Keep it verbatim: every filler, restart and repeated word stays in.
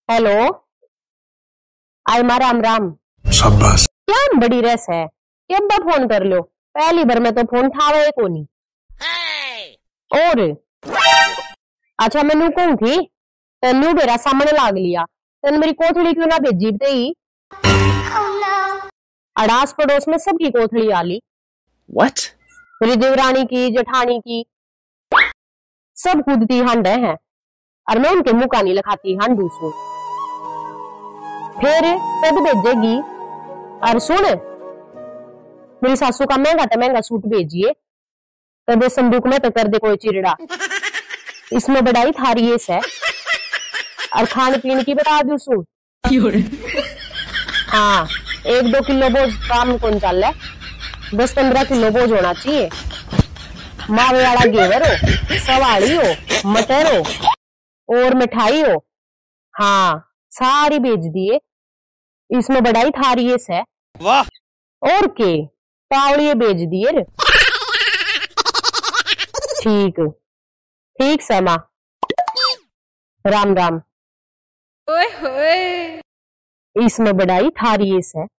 Hello. आई माँ राम राम। शाबाश। क्या बड़ी रस है कि अब्बा फोन कर लो। पहली बार में तो फोन ठावे को नहीं। और अच्छा मैनू कौन थी तेनू मेरा सामने लाग लिया। तेन मेरी कोथड़ी क्यों ना भेजी ते ही। अड़ास पड़ोस में सबकी कोथड़ी आली। What? मेरी देवरानी की जेठानी की सब कूदती हांडे हैं और मैं उनके मुंह का नहीं लखाती हांडू सू। फिर कद भेजेगी। और सुन मेरी सासू का महंगा तो महंगा सूट भेजिए कदे संदूक में तो कर दे कोई चिरड़ा। इसमें बड़ाई थारी ये है। और खाने पीने की बता दू सू। हाँ एक दो किलो बोझ काम कौन चल है। दस पंद्रह किलो बोझ होना चाहिए। मावे वाला घेवर हो सवाड़ी हो मटर हो और मिठाई हो। हाँ सारी बेच दिए। इसमें बड़ाई थारी ये है। वाह। और के पावड़िए बेच दिए। ठीक ठीक समा राम राम। ओए होए। इसमें बड़ाई थारी ये है।